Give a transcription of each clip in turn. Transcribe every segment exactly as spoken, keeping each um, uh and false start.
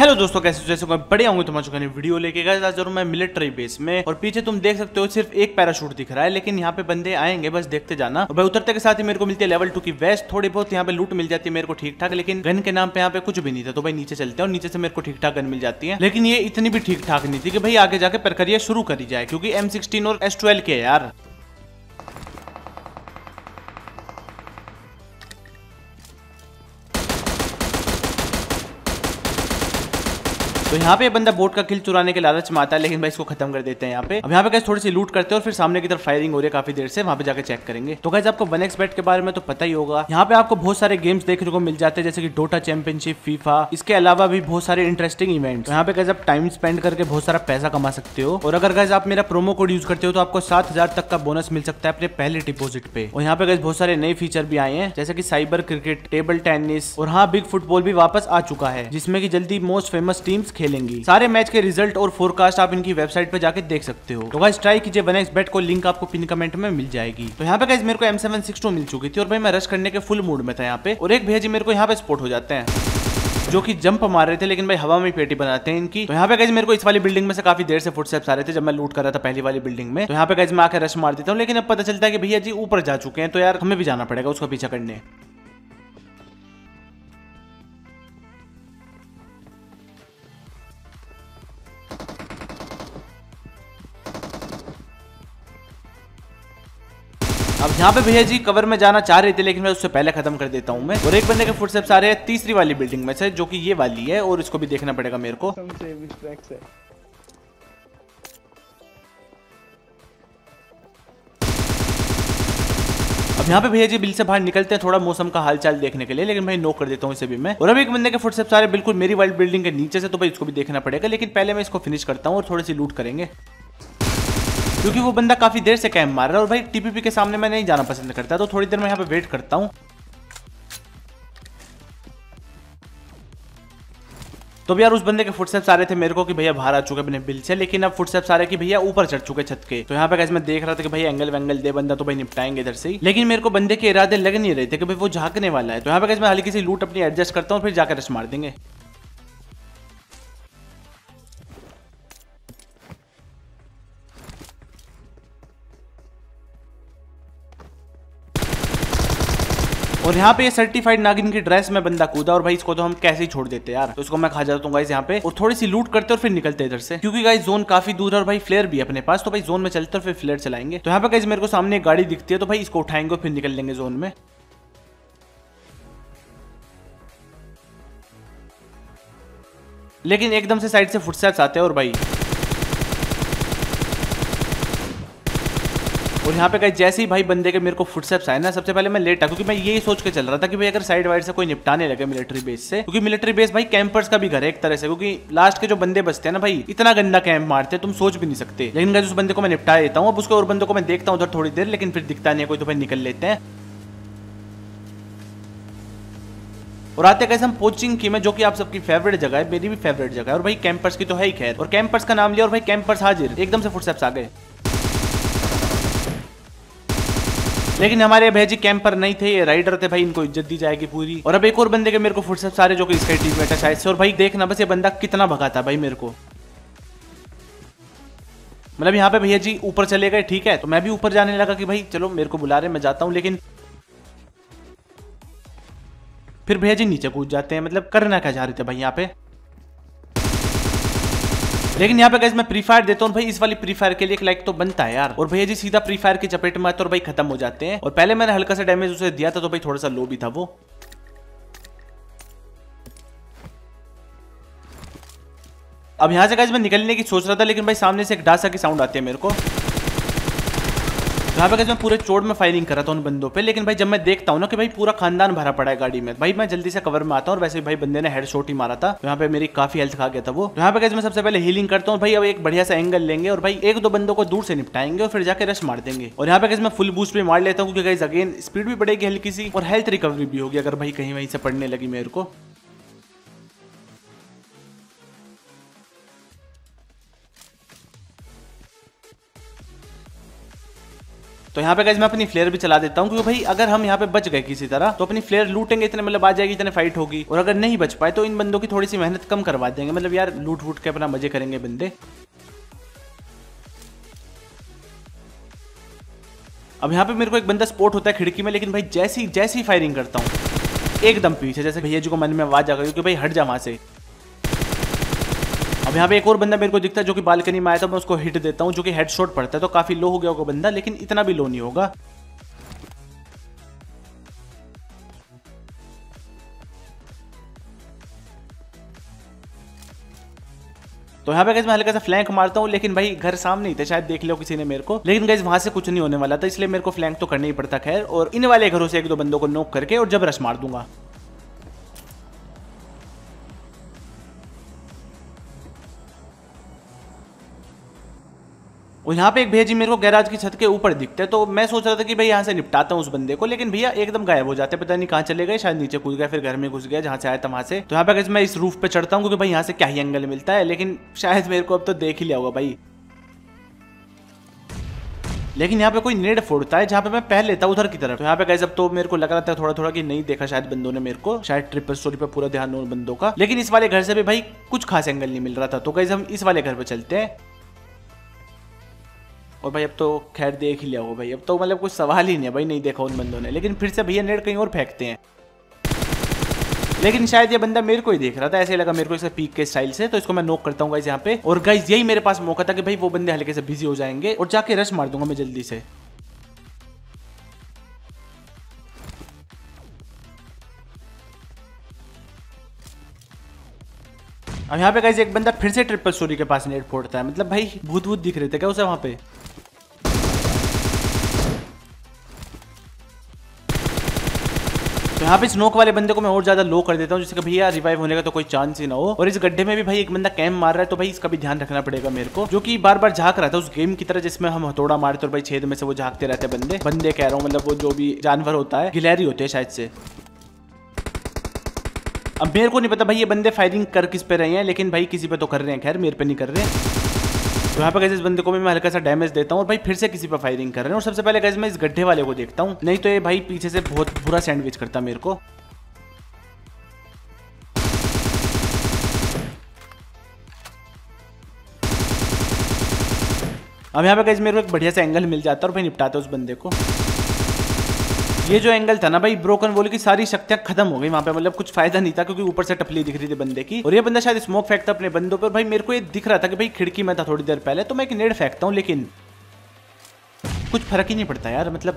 Hello दोस्तों, कैसे जैसे कोई बढ़िया होंगे तुम्हारे चुका वीडियो लेके गए आज जरूर मैं मिलिट्री बेस में। और पीछे तुम देख सकते हो सिर्फ एक पैराशूट दिख रहा है, लेकिन यहाँ पे बंदे आएंगे, बस देखते जाना। और भाई उतरते के साथ ही मेरे को मिलती है लेवल टू की वेस्ट, थोड़ी बहुत यहाँ पे लूट मिल जाती है मेरे को ठीक ठाक, लेकिन गन के नाम पे यहाँ पे कुछ भी नहीं था। तो भाई नीचे चलते हैं और नीचे से मेरे को ठीक ठाक गन मिल जाती है, लेकिन ये इतनी भी ठीक ठाक नहीं थी कि भाई आगे जाके प्रक्रिया शुरू करी जाए, क्योंकि एम सिक्सटीन और एस ट्वेल्व के यार। तो यहाँ पे बंदा बोट का किल चुराने के लालच में आता है, लेकिन भाई इसको खत्म कर देते हैं यहाँ पे। अब यहाँ पे गाइस थोड़ी सी लूट करते हैं और फिर सामने की तरफ फायरिंग हो रही है काफी देर से, वहाँ पे जाके चेक करेंगे। तो गाइस आपको वन एक्स बेट के बारे में तो पता ही होगा। यहाँ पे आपको बहुत सारे गेम्स देखने को मिल जाते हैं, जैसे कि डोटा चैंपियनशिप, फीफा, इसके अलावा भी बहुत सारे इंटरेस्टिंग इवेंट्स। यहाँ पे गाइस आप टाइम स्पेंड करके बहुत सारा पैसा कमा सकते हो। और अगर गाइस आप मेरा प्रोमो कोड यूज करते हो तो आपको सात हजार तक का बोनस मिल सकता है अपने पहले डिपोजिट पे। और यहाँ पे गाइस बहुत सारे नए फीचर भी आए हैं, जैसे कि साइबर क्रिकेट, टेबल टेनिस और हाँ बिग फुटबॉल भी वापस आ चुका है, जिसमें की जल्दी मोस्ट फेमस टीम्स खेलेंगी। सारे मैच के रिजल्ट और फोरकास्ट आप इनकी वेबसाइट पे जाके देख सकते हो। तो गाइस ट्राई कीजिए वन एक्स बेट को, लिंक आपको पिन कमेंट में मिल जाएगी। तो यहाँ पे गाइस मेरे को एम सेवन सिक्स टू मिल चुकी थी और भाई मैं रश करने के फुल मूड में था यहाँ पे। और एक भैया जी मेरे को यहाँ पे स्पॉट हो जाते हैं, जो कि जंप मार रहे थे, लेकिन भाई हवा में पेटी बनाते हैं इनकी। तो यहाँ पे गाइस मेरे को इस वाली बिल्डिंग में से काफी देर से फुटस्टेप्स आ रहे थे जब मैं लूट कर रहा था पहली वाली बिल्डिंग में। तो यहाँ पे गाइस मैं आकर रश मार देता हूँ, लेकिन अब पता चलता है कि भैया जी ऊपर जा चुके हैं, तो यार हमें भी जाना पड़ेगा उसका पीछा करने। अब यहाँ पे भैया जी कवर में जाना चाह रहे थे, लेकिन मैं उससे पहले खत्म कर देता हूँ मैं। और एक बंदे के फुटस्टेप्स आ रहे हैं तीसरी वाली बिल्डिंग में से, जो कि ये वाली है, और इसको भी देखना पड़ेगा मेरे को। अब यहाँ पे भैया जी बिल से बाहर निकलते हैं थोड़ा मौसम का हालचाल देखने के लिए, लेकिन भाई नोक कर देता हूँ इसे भी मैं। और अब एक बंदे के फुटस्टेप्स आ रहे हैं बिल्कुल मेरी वाली बिल्डिंग के नीचे से, तो भाई इसको भी देखना पड़ेगा, लेकिन पहले मैं इसको फिनिश करता हूँ और थोड़ी सी लूट करेंगे, क्योंकि वो बंदा काफी देर से कैंप मार रहा है। और भाई टीपीपी के सामने मैं नहीं जाना पसंद करता, तो थोड़ी देर मैं यहाँ पे वेट करता हूँ। तो भी यार उस बंदे के फुटस्टेप्स आ रहे थे मेरे को कि भैया बाहर आ चुके अपने बिल से, लेकिन अब फुटस्टेप्स आ रहे कि भैया ऊपर चढ़ चुके छत के। तो यहाँ पे मैं देख रहा था कि भाई एंगल वेंगल दे बंदा, तो भाई निपटाएंगे इधर से ही, लेकिन मेरे को बंदे के इरादे लग नहीं रहे थे कि भाई वो झांकने वाला है। तो यहाँ पे मैं हल्की सी लूट अपनी एडजस्ट करता हूँ, फिर जाकर रश मार देंगे। और यहाँ पे ये सर्टिफाइड नागिन की ड्रेस में बंदा कूदा, और भाई इसको तो हम कैसे ही छोड़ देते यार। तो इसको मैं खा जाता हूँ गाइस यहाँ पे, और थोड़ी सी लूट करते और फिर निकलते इधर से, क्योंकि गाइस जोन काफी दूर है और भाई फ्लेयर भी है अपने पास। तो भाई जोन में चलते और फिर फ्लेयर चलाएंगे। तो यहाँ पे गाइस मेरे को सामने एक गाड़ी दिखती है, तो भाई इसको उठाएंगे और फिर निकल लेंगे जोन में। लेकिन एकदम से साइड से फुटस्टेप्स आते हैं और भाई और यहाँ पे गाइस जैसे ही भाई बंदे के मेरे को फुटस्टेप्स आए ना, सबसे पहले मैं लेटा, क्योंकि मैं यही सोच के चल रहा था कि भाई अगर साइड वाइड से कोई निपटाने लगे मिलिट्री बेस से, क्योंकि मिलिट्री बेस भाई कैंपर्स का भी घर है एक तरह से, क्योंकि लास्ट के जो बंदे बचते हैं ना भाई इतना गंदा कैंप मारते हैं तुम सोच भी नहीं सकते। लेकिन गाइस उस बंदे को मैं निपटा देता हूँ। अब उसके और बंदों को मैं देखता हूँ उधर थोड़ी देर, लेकिन फिर दिखता नहीं है कोई, तो भाई निकल लेते हैं। और आते कैसे हम पोचिंग की में, जो कि आप सबकी फेवरेट जगह है, मेरी भी फेवरेट जगह है, और भाई कैंपर्स की तो है ही खैर। और कैंपर्स का नाम लिया और भाई कैंपर्स हाजिर, एकदम से फुटस्टेप्स आ गए। लेकिन हमारे भैया जी कैंपर नहीं थे, ये राइडर थे भाई, इनको इज्जत दी जाएगी पूरी। और अब एक और बंदे के मेरे को फुटस्टेप्स आ रहे, जो कि इसका टीममेट है शायद से। और भाई देखना बस ये बंदा कितना भगाता भाई मेरे को, मतलब यहाँ पे भैया जी ऊपर चले गए, ठीक है। तो मैं भी ऊपर जाने लगा कि भाई चलो मेरे को बुला रहे मैं जाता हूँ, लेकिन फिर भैया जी नीचे कूद जाते हैं। मतलब करना क्या चाह रहे थे भाई यहाँ पे। लेकिन यहाँ पे गाइस मैं प्री फायर देता हूँ भाई, इस वाली प्री फायर के लिए एक लाइक तो बनता है यार। और भैया जी सीधा प्री फायर की चपेट में आते और भाई खत्म हो जाते हैं। और पहले मैंने हल्का सा डैमेज उसे दिया था, तो भाई थोड़ा सा लो भी था वो। अब यहाँ से गाइस मैं निकलने की सोच रहा था, लेकिन भाई सामने से एक डासा की साउंड आती है मेरे को। यहाँ पे मैं पूरे चोट में फायरिंग कर रहा था उन बंदों पे, लेकिन भाई जब मैं देखता हूँ ना कि भाई पूरा खानदान भरा पड़ा है गाड़ी में, भाई मैं जल्दी से कवर में आता हूँ। और वैसे भाई बंदे ने हेडशॉट ही मारा था, तो यहाँ पे मेरी काफी हेल्थ खा गया था वो। यहाँ पे मैं सबसे पहले हीलिंग करता हूँ भाई। अब एक बढ़िया सा एंगल लेंगे और भाई एक दो बंदों को दूर से निपटाएंगे और फिर जाके रश मार देंगे। और यहाँ पे मैं फुल बूस्ट भी मार लेता हूँ, क्योंकि गाइस अगेन स्पीड भी बढ़ेगी हल्की सी, और हेल्थ रिकवरी भी होगी अगर भाई कहीं वहीं से पड़ने लगी मेरे को। तो यहाँ पे गाइस मैं अपनी फ्लेयर भी चला देता हूँ, क्योंकि भाई अगर हम यहाँ पे बच गए किसी तरह तो अपनी फ्लेयर लूटेंगे इतने, मतलब आ जाएगी इतने फाइट होगी, और अगर नहीं बच पाए तो इन बंदों की थोड़ी सी मेहनत कम करवा देंगे, मतलब यार लूट वूट के अपना मजे करेंगे बंदे। अब यहाँ पे मेरे को एक बंदा स्पॉट होता है खिड़की में, लेकिन भाई जैसी जैसी फायरिंग करता हूँ एकदम पीछे, जैसे भैया जी को मन में आवाज आ गई कि भाई हट जा वहां से। अब यहाँ पे एक और बंदा मेरे को दिखता है जो कि बालकनी में आया था, मैं उसको हिट देता हूँ जो कि हेडशॉट पड़ता है, तो काफी लो हो गया होगा बंदा, लेकिन इतना भी लो नहीं होगा। तो यहाँ पे गाइस मैं हल्का सा फ्लैंक मारता हूँ, लेकिन भाई घर सामने ही थे, शायद देख लो किसी ने मेरे को, लेकिन गाइस वहां से कुछ नहीं होने वाला था, इसलिए मेरे को फ्लैंक तो करना ही पड़ता। खैर, और इन वाले घरों से एक दो बंदों को नॉक करके और जब रश मार दूंगा। और यहाँ पे एक भैया जी मेरे को गैराज की छत के ऊपर दिखते हैं, तो मैं सोच रहा था कि भाई यहाँ से निपटाता हूँ उस बंदे को, लेकिन भैया एकदम गायब हो जाते हैं, पता नहीं कहाँ चले गए, शायद नीचे कूद गया, फिर घर में घुस गया जहाँ से आया था वहां से। तो यहाँ पे मैं इस रूफ पे चढ़ता हूँ क्योंकि भाई यहाँ से क्या ही एंगल मिलता है, लेकिन शायद मेरे को अब तो देख ही लिया होगा भाई। लेकिन यहाँ पे कोई नेड फोड़ता है जहाँ पे मैं पहले था उधर की तरफ। तो यहाँ पे गाइस अब तो मेरे को लग रहा था थोड़ा थोड़ा कि नहीं देखा शायद बंदों ने मेरे को, शायद ट्रिपल स्टोरी पे पूरा ध्यान हो बंदों का, लेकिन इस वाले घर से भी भाई कुछ खास एंगल नहीं मिल रहा था। तो गाइस हम इस वाले घर पे चलते हैं, और भाई अब तो खैर देख ही लिया होगा भाई, अब तो मतलब कुछ सवाल ही नहीं है भाई, नहीं देखा उन बंदों ने। लेकिन फिर से भैया नेट कहीं और फेंकते हैं, लेकिन शायद ये बंदा मेरे को ही देख रहा था, ऐसे लगा मेरे को इसे पीक के स्टाइल से, तो इसको मैं नॉक करता हूँ गाइस यहाँ पे। और गाइस यही मेरे पास मौका था कि भाई वो बंदे हल्के से बिजी हो जाएंगे और जाके रश मार दूंगा मैं जल्दी से। अब यहाँ पे गाइस एक बंदा फिर से ट्रिपल स्टोरी के पास नेट फोड़ता है, मतलब भाई भूत भूत दिख रहे थे क्या उसे वहां पे। तो यहाँ पे स्नोक वाले बंदे को मैं और ज्यादा लो कर देता हूँ, जिससे कि भैया रिवाइव होने का तो कोई चांस ही ना हो। और इस गड्ढे में भी भाई एक बंदा कैंप मार रहा है, तो भाई इसका भी ध्यान रखना पड़ेगा मेरे को, जो कि बार बार झांक रहा था उस गेम की तरह जिसमें हम हथौड़ा मारते और भाई छेद में से वो झांकते रहते बंदे बंदे कह रहा हूँ, मतलब वो जो भी जानवर होता है, गिलहरी होते हैं शायद से। अब मेरे को नहीं पता भाई ये बंदे फायरिंग कर किस पे रहे हैं, लेकिन भाई किसी पे तो कर रहे हैं, खैर मेरे पे नहीं कर रहे हैं। तो यहाँ पे गाइस इस बंदे को भी मैं हल्का सा डैमेज देता हूँ, और भाई फिर से किसी पे फायरिंग कर रहे हैं। और सबसे पहले गाइस मैं इस गड्ढे वाले को देखता हूँ, नहीं तो ये भाई पीछे से बहुत बुरा सैंडविच करता मेरे को। अब यहाँ पे गाइस मेरे को एक बढ़िया सा एंगल मिल जाता है और भाई निपटाता है उस बंदे को। ये जो एंगल था ना भाई, ब्रोकन वॉल की सारी शक्तियां खत्म हो गई वहां पे, मतलब कुछ फायदा नहीं था, क्योंकि ऊपर से टपली दिख रही थी बंदे की, और ये बंदा शायद स्मोक फेंकता अपने बंदों पर। भाई मेरे को ये दिख रहा था कि भाई खिड़की में था थोड़ी देर पहले, तो मैं एक नेड फेंकता हूँ, लेकिन कुछ फर्क ही नहीं पड़ता यार, मतलब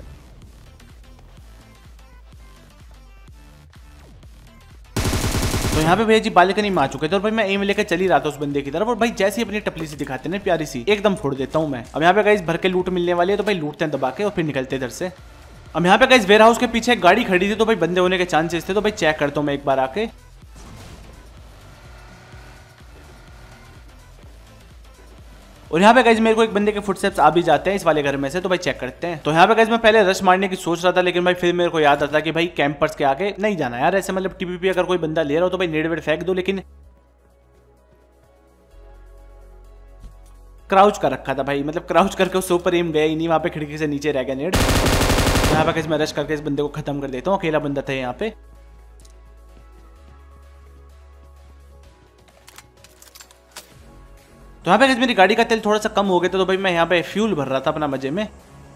तो यहाँ पे भैया जी बालकनी में आ चुके थे, और भाई मैं एम लेकर चली रहा था उस बंदे की तरफ, और भाई जैसे ही अपनी टपली से दिखाते हैं प्यारी सी, एकदम फोड़ देता हूँ मैं। अब यहाँ पे गाइस भर के लूट मिलने वाली है, तो भाई लूटते हैं दबा के और फिर निकलते इधर से। अब यहाँ पे गाइस वेयर हाउस के पीछे एक गाड़ी खड़ी थी, तो भाई बंदे होने के चांसेस थे, तो भाई चेक करता हूँ मैं एक बार आके। और यहाँ पे गाइस मेरे को एक बंदे के फुटस्टेप्स आ भी जाते हैं इस वाले घर में से, तो भाई चेक करते हैं। तो यहाँ पे गाइस मैं पहले रश मारने की सोच रहा था, लेकिन भाई फिर मेरे को याद आता कि भाई कैंपर्स के आगे नहीं जाना यार, ऐसे मतलब टीपीपी अगर कोई बंदा ले रहा हो तो भाई नेड वेड फेंक दो, लेकिन क्राउच कर रखा था भाई, मतलब क्राउच करके उससे ऊपर एम गया ही नहीं, वहां पे खिड़की से नीचे रह गया नेड। यहाँ पे गाइस मैं रश करके इस बंदे को खत्म कर देता हूँ, अकेला बंदा था यहाँ पे। तो यहाँ पे मेरी गाड़ी का तेल थोड़ा सा कम हो गया था, तो भाई मैं यहाँ पे फ्यूल भर रहा था अपना मजे में।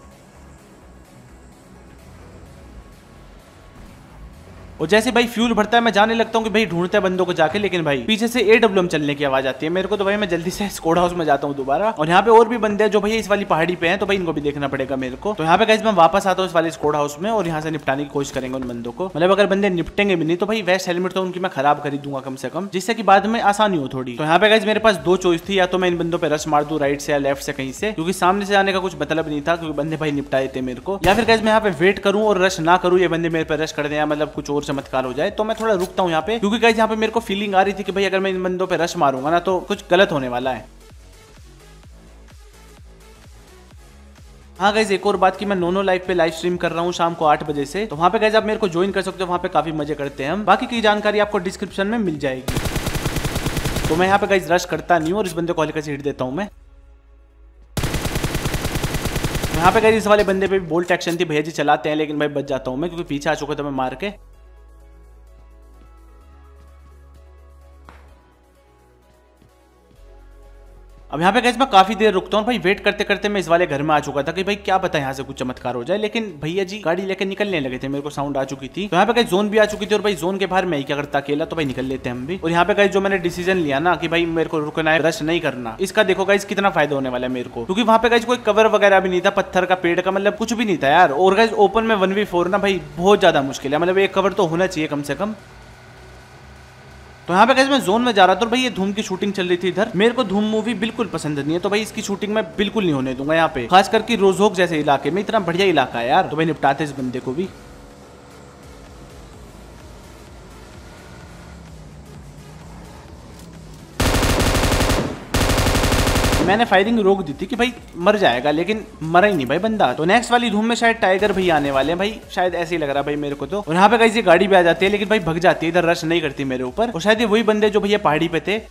और जैसे भाई फ्यूल भरता है मैं जाने लगता हूँ कि भाई ढूंढते हैं बंदों को जाके, लेकिन भाई पीछे से एडब्ल्यूएम चलने की आवाज आती है मेरे को, तो भाई मैं जल्दी से स्कोड हाउस में जाता हूँ दोबारा। और यहाँ पे और भी बंदे हैं जो भाई इस वाली पहाड़ी पे हैं, तो भाई इनको भी देखना पड़ेगा मेरे को। तो यहाँ पे गाइस मैं वापस आता हूँ इस वाले स्कोड हाउस में, और यहाँ से निपटाने की कोशिश करेंगे उन बंदों को, मतलब अगर बंदे निपटेंगे भी नहीं तो भाई वेस्ट हेलमेट तो उनकी मैं खराब कर दूंगा कम से कम, जिससे कि बाद में आसानी हो थोड़ी। तो यहाँ पे गाइस मेरे पास दो चॉइस थी, या तो मैं इन बंदों पे रश मार दूं राइट से या लेफ्ट से कहीं से, क्योंकि सामने से आने का कुछ मतलब नहीं था, क्योंकि बंदे भाई निपटा देते मेरे को, या फिर गाइस मैं यहाँ पे वेट करूं और रश ना करूं, ये बंदे मेरे पे रश कर दें, मतलब कुछ और चमत्कार हो जाए, तो मैं थोड़ा रुकता हूँ यहाँ पे, क्योंकि गाइस यहाँ पे मेरे को फीलिंग आ रही थी कि भाई अगर मैं इन बंदों पे रश मारूंगा ना तो कुछ गलत होने वाला है। हाँ गाइस एक और बात की, मैं नोनो लाइव पे लाइव स्ट्रीम कर रहा हूँ शाम को आठ बजे से, तो वहाँ पे गाइस आप मेरे को ज्वाइन कर सकते हो, वहाँ पे काफी मजे करते हैं हम। बाकी की जानकारी आपको डिस्क्रिप्शन में मिल जाएगी। तो मैं यहाँ पे गाइस रश करता नहीं हूँ, और इस बंदे को हल्का से हिट देता हूँ मैं। यहाँ पे गाइस इस वाले बंदे पे भी बोल्ट एक्शन थी, भैया जी चलाते हैं, लेकिन भाई बच जाता हूँ मैं क्योंकि पीछे आ चुका था मैं मार के। अब यहाँ पे गाइस मैं काफी देर रुकता हूँ भाई, वेट करते करते मैं इस वाले घर में आ चुका था कि भाई क्या पता यहाँ से कुछ चमत्कार हो जाए, लेकिन भैया जी गाड़ी लेकर निकलने लगे थे, मेरे को साउंड आ चुकी थी। तो यहाँ पे गाइस जोन भी आ चुकी थी और भाई जोन के बाहर मैं ही क्या करता अकेला, तो भाई निकल लेते हैं हम भी। और यहाँ पे गाइस जो मैंने डिसीजन लिया ना कि भाई मेरे को रुकना है, रश नहीं करना, इसका देखो गाइस कितना फायदा होने वाला है मेरे को, क्योंकि वहाँ पे गाइस कोई कवर वगैरह भी नहीं था, पत्थर का पेड़ का मतलब कुछ भी नहीं था यार। और गाइस ओपन में वन वी फोर ना भाई बहुत ज्यादा मुश्किल है, मतलब एक कवर तो होना चाहिए कम से कम। तो यहाँ पे गाइस मैं जोन में जा रहा था और भाई ये धूम की शूटिंग चल रही थी इधर। मेरे को धूम मूवी बिल्कुल पसंद नहीं है, तो भाई इसकी शूटिंग मैं बिल्कुल नहीं होने दूंगा यहाँ पे, खास करके रोजोक जैसे इलाके में, इतना बढ़िया इलाका है यार। तो भाई निपटाते इस बंदे को भी। मैंने फायरिंग रोक दी थी कि भाई मर जाएगा, लेकिन मरा ही नहीं भाई बंदा। तो नेक्स्ट वाली धूम में शायद टाइगर भैया आने वाले हैं भाई, शायद ऐसे ही लग रहा है भाई मेरे को तो। और यहाँ पे गाइस ये गाड़ी भी आ जाती है, लेकिन भाई भग जाती है, इधर रश नहीं करती मेरे ऊपर। और शायद ये वही बंदे जो भैया पहाड़ी पे थे।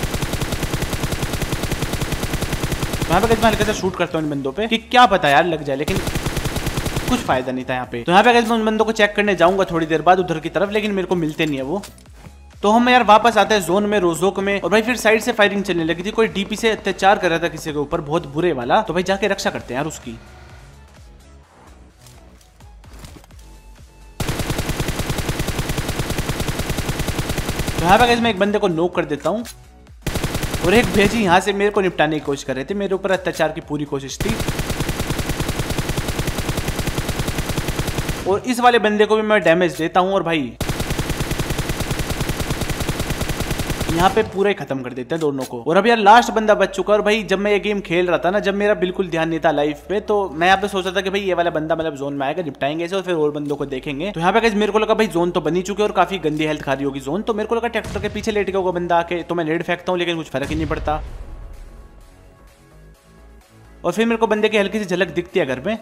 यहाँ पे गाइस मैं हल्का सा शूट करता हूँ इन बंदों पे कि क्या पता यार लग जाए, लेकिन कुछ फायदा नहीं था यहाँ पे। तो यहाँ पे गाइस मैं उन बंदों को चेक करने जाऊंगा थोड़ी देर बाद उधर की तरफ, लेकिन मेरे को मिलते नहीं है वो। तो हम यार वापस आते हैं जोन में, रोजोक में। और भाई फिर साइड से फायरिंग चलने लगी थी, कोई डीपी से अत्याचार कर रहा था किसी के ऊपर, बहुत बुरे वाला। तो भाई जाके रक्षा करते हैं यार उसकी। तो यहाँ पे मैं एक बंदे को नोक कर देता हूँ और एक भेजी यहाँ से मेरे को निपटाने की कोशिश कर रहे थे, मेरे ऊपर अत्याचार की पूरी कोशिश थी। और इस वाले बंदे को भी मैं डैमेज देता हूँ और भाई यहाँ पे पूरा ही खत्म कर देते हैं दोनों को। और अब यार लास्ट बंदा बच चुका है। और भाई जब मैं ये गेम खेल रहा था ना, जब मेरा बिल्कुल ध्यान नहीं था लाइफ पे, तो मैं यहाँ पे सोच रहा था कि भाई ये वाला बंदा मतलब जोन में आएगा, निपटाएंगे इसे और फिर और बंदों को देखेंगे। तो यहाँ पे मेरे को लगा भाई जोन तो बनी चुकी है और काफी गंदी हेल्थ खा रही होगी जोन, तो मेरे को लगा ट्रैक्टर के पीछे लेट गया होगा बंदा आके, तो मैं नेड फेंकता हूँ, लेकिन कुछ फर्क ही नहीं पड़ता। और फिर मेरे को बंदे की हल्की सी झलक दिखती है घर में।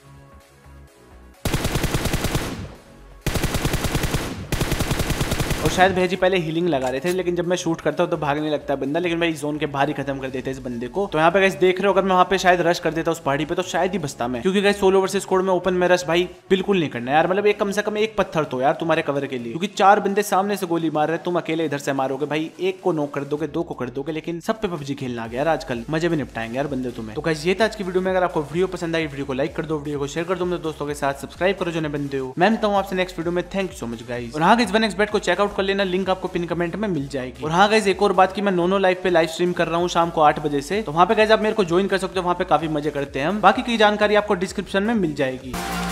और शायद भैया पहले हीलिंग लगा रहे थे, लेकिन जब मैं शूट करता हूँ तो भागने लगता है बंदा, लेकिन भाई जोन के बाहर ही खत्म कर देते हैं इस बंदे को। तो यहाँ पे गाइस देख रहे हो, अगर मैं वहाँ पे शायद रश कर देता उस पहाड़ी पे तो शायद ही बचता मैं, क्योंकि गाइस सोलो वर्सेस स्क्वाड में ओपन में रश भाई बिल्कुल नहीं करना यार। मतलब एक कम से कम एक पत्थर तो यार तुम्हारे कवर के लिए, क्योंकि चार बंदे सामने से गोली मार रहे, तुम अकेले इधर से मारोगे भाई, एक को नॉक कर दोगे, दो को कर दोगे, लेकिन सब पे पबजी खेलना आ गया यार आजकल, मजे भी निपटाएंगे यार बंदे तुम्हें। तो गाइस ये था आज की वीडियो में। अगर आपको वीडियो पसंद आई, वीडियो को लाइक कर दो, वीडियो को शेयर कर दो, दोस्तों के साथ सब्सक्राइब करो जो नए बंदे हो। मैं मिलता हूँ आपसे नेक्स्ट वीडियो में। Thank you so much guys. और हाँ गाइस वन एक्स बेट को चेकआउट कर लेना, लिंक आपको पिन कमेंट में मिल जाएगी। और हाँ गाइस एक और बात की, मैं नोनो लाइव पे लाइव स्ट्रीम कर रहा हूँ शाम को आठ बजे से, तो वहाँ पे गाइस आप मेरे को ज्वाइन कर सकते हो, वहाँ पे काफी मजे करते हैं हम। बाकी की जानकारी आपको डिस्क्रिप्शन में मिल जाएगी।